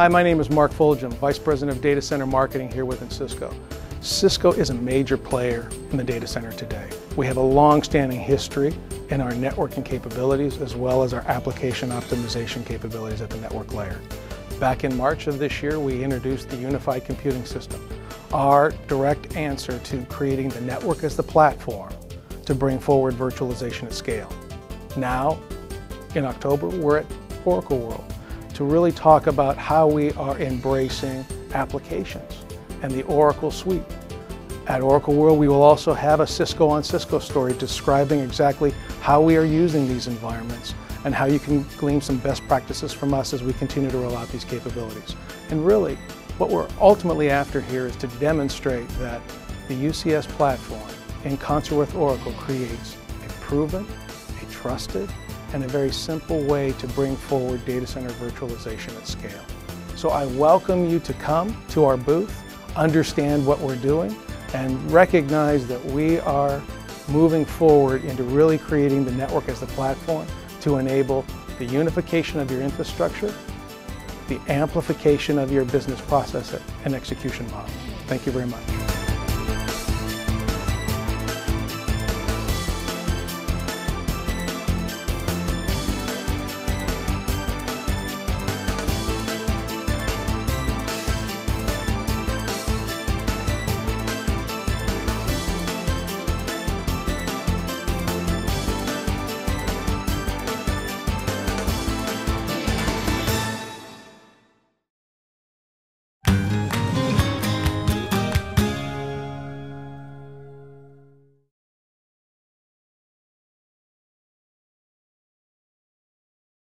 Hi, my name is Mark Fulgham, Vice President of Data Center Marketing here within Cisco. Cisco is a major player in the data center today. We have a long-standing history in our networking capabilities as well as our application optimization capabilities at the network layer. Back in March of this year, we introduced the Unified Computing System, our direct answer to creating the network as the platform to bring forward virtualization at scale. Now, in October, we're at Oracle World to really talk about how we are embracing applications and the Oracle suite. At Oracle World, we will also have a Cisco on Cisco story describing exactly how we are using these environments and how you can glean some best practices from us as we continue to roll out these capabilities. And really, what we're ultimately after here is to demonstrate that the UCS platform, in concert with Oracle, creates a proven, a trusted, and a very simple way to bring forward data center virtualization at scale. So I welcome you to come to our booth, understand what we're doing, and recognize that we are moving forward into really creating the network as the platform to enable the unification of your infrastructure, the amplification of your business process and execution model. Thank you very much.